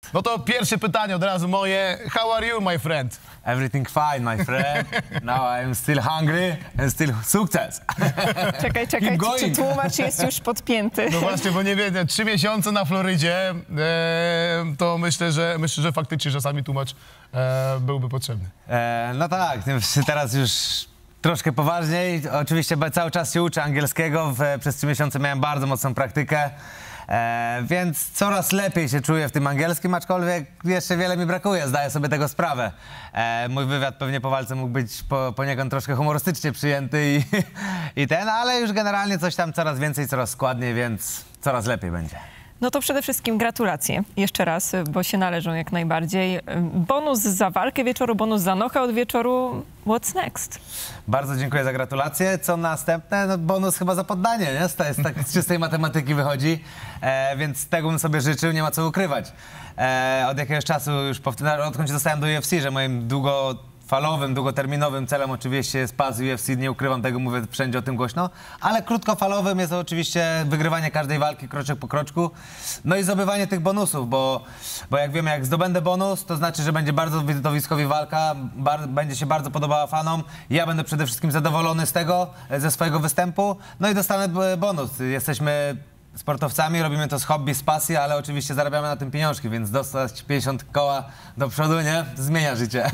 No to pierwsze pytanie od razu moje. How are you, my friend? Everything fine, my friend. Now I'm still hungry and still success. Czekaj, Keep going. czy tłumacz jest już podpięty? No właśnie, bo nie wiem, 3 miesiące na Florydzie, to myślę, że faktycznie czasami tłumacz byłby potrzebny. No tak, teraz już troszkę poważniej. Oczywiście cały czas się uczę angielskiego. Przez 3 miesiące miałem bardzo mocną praktykę. Więc coraz lepiej się czuję w tym angielskim, aczkolwiek jeszcze wiele mi brakuje, zdaję sobie tego sprawę. Mój wywiad pewnie po walce mógł być poniekąd troszkę humorystycznie przyjęty ale już generalnie coś tam coraz więcej, coraz składniej, więc coraz lepiej będzie. No to przede wszystkim gratulacje jeszcze raz, bo się należą jak najbardziej. Bonus za walkę wieczoru, bonus za knockout wieczoru. What's next? Bardzo dziękuję za gratulacje. Co następne? No bonus chyba za poddanie, nie? Tak z czystej matematyki wychodzi, więc tego bym sobie życzył, nie ma co ukrywać. Od jakiegoś czasu już odkąd się dostałem do UFC, że moim długoterminowym celem oczywiście jest pas UFC, nie ukrywam tego, mówię wszędzie o tym głośno, ale krótkofalowym jest oczywiście wygrywanie każdej walki kroczek po kroczku, no i zdobywanie tych bonusów, bo jak wiemy, jak zdobędę bonus, to znaczy, że będzie bardzo widowiskowa walka, będzie się bardzo podobała fanom, ja będę przede wszystkim zadowolony z tego, ze swojego występu, no i dostanę bonus. Jesteśmy sportowcami, robimy to z hobby, z pasji, ale oczywiście zarabiamy na tym pieniążki, więc dostać 50 koła do przodu, nie? Zmienia życie.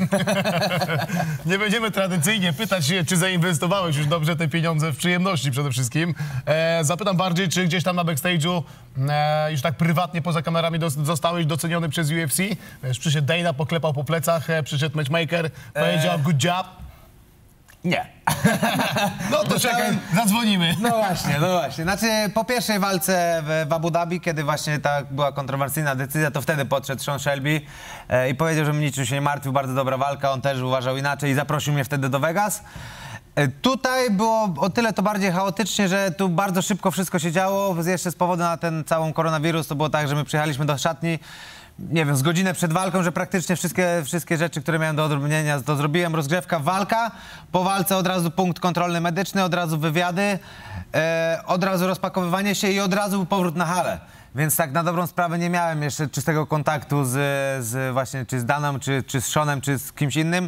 Nie będziemy tradycyjnie pytać się, czy zainwestowałeś już dobrze te pieniądze w przyjemności przede wszystkim. Zapytam bardziej, czy gdzieś tam na backstage'u już tak prywatnie poza kamerami zostałeś doceniony przez UFC? Wiesz, przyszedł Dana, poklepał po plecach, przyszedł matchmaker, powiedział good job. Nie. No to czekaj, zadzwonimy. No właśnie. Znaczy po pierwszej walce w Abu Dhabi, kiedy właśnie ta była kontrowersyjna decyzja, to wtedy podszedł Sean Shelby i powiedział, że mnie niczym się nie martwił, bardzo dobra walka, on też uważał inaczej i zaprosił mnie wtedy do Vegas. Tutaj było o tyle to bardziej chaotycznie, że tu bardzo szybko wszystko się działo, jeszcze z powodu na ten całą koronawirus, to było tak, że my przyjechaliśmy do szatni, nie wiem, z godzinę przed walką, że praktycznie wszystkie rzeczy, które miałem do odrobienia, to zrobiłem. Rozgrzewka, walka. Po walce od razu punkt kontrolny medyczny, od razu wywiady, od razu rozpakowywanie się i od razu powrót na halę. Więc tak na dobrą sprawę nie miałem jeszcze czystego kontaktu właśnie czy z Daną, czy z Seanem, czy z kimś innym.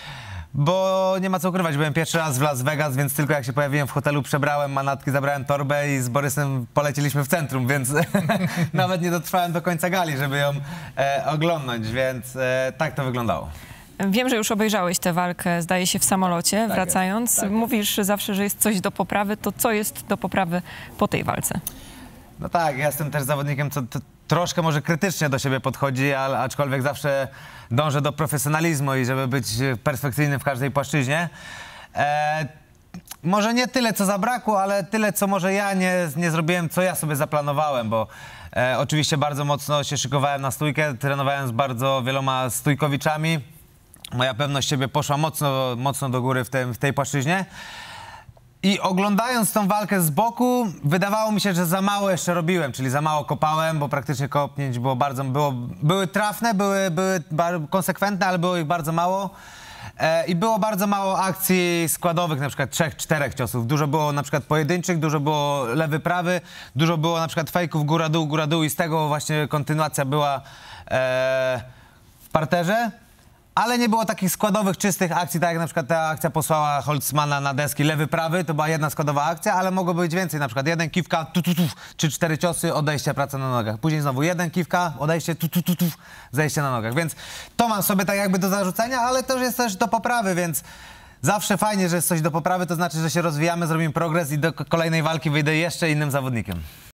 Bo nie ma co ukrywać, byłem pierwszy raz w Las Vegas, więc tylko jak się pojawiłem w hotelu, przebrałem manatki, zabrałem torbę i z Borysem polecieliśmy w centrum, więc nawet nie dotrwałem do końca gali, żeby ją oglądnąć, więc tak to wyglądało. Wiem, że już obejrzałeś tę walkę, zdaje się, w samolocie, tak wracając. jest, tak Mówisz zawsze, że jest coś do poprawy. To co jest do poprawy po tej walce? No tak, ja jestem też zawodnikiem, co troszkę może krytycznie do siebie podchodzi, aczkolwiek zawsze dążę do profesjonalizmu i żeby być perfekcyjnym w każdej płaszczyźnie. Może nie tyle, co zabrakło, ale tyle, co może ja nie zrobiłem, co ja sobie zaplanowałem, bo oczywiście bardzo mocno się szykowałem na stójkę, trenowałem z bardzo wieloma stójkowiczami. Moja pewność siebie poszła mocno do góry w tej płaszczyźnie. I oglądając tą walkę z boku, wydawało mi się, że za mało jeszcze robiłem, czyli za mało kopałem, bo praktycznie kopnięć były trafne, były konsekwentne, ale było ich bardzo mało. I było bardzo mało akcji składowych, na przykład 3-4 ciosów. Dużo było na przykład pojedynczych, dużo było lewy, prawy, dużo było na przykład fejków góra, dół i z tego właśnie kontynuacja była w parterze. Ale nie było takich składowych, czystych akcji, tak jak na przykład ta akcja posłała Holtzmana na deski lewy, prawy, to była jedna składowa akcja, ale mogło być więcej, na przykład jeden kiwka, czy 4 ciosy, odejście, praca na nogach. Później znowu jeden kiwka, odejście, zejście na nogach. Więc to mam sobie tak jakby do zarzucenia, ale to już jest też do poprawy, więc zawsze fajnie, że jest coś do poprawy, to znaczy, że się rozwijamy, zrobimy progres i do kolejnej walki wyjdę jeszcze innym zawodnikiem.